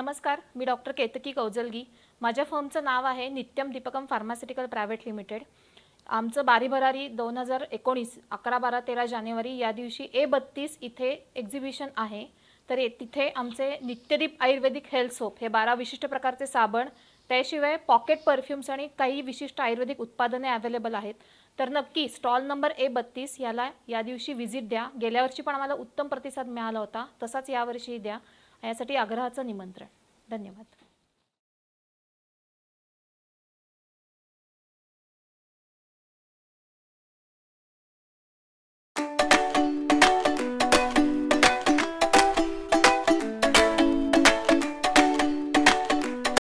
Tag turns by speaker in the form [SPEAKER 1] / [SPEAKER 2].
[SPEAKER 1] नमस्कार, मी डॉक्टर केतकी कौजलगी। माझ्या फर्मचं नाव आहे नित्यम दीपकम फार्मास्युटिकल प्रायव्हेट लिमिटेड। आमचं बारी भरारी 2019 11, 12, 13 जानेवारी या दिवशी A32 इथे एक्झिबिशन आहे। तर तिथे आमचे नित्यदीप आयुर्वेदिक हेल्थ सोप हे 12 विशिष्ट प्रकारचे साबण, त्याशिवाय पॉकेट परफ्यूम्स आणि काही विशिष्ट आयुर्वेदिक उत्पादने अवेलेबल आहेत। तर नक्की स्टॉल नंबर A32 याला या दिवशी व्हिजिट द्या। गेल्या वर्षी पण आम्हाला उत्तम प्रतिसाद मिळाला होता, तसाच यावर्षी द्या। यासाठी आग्रहाचं निमंत्रण। धन्यवाद।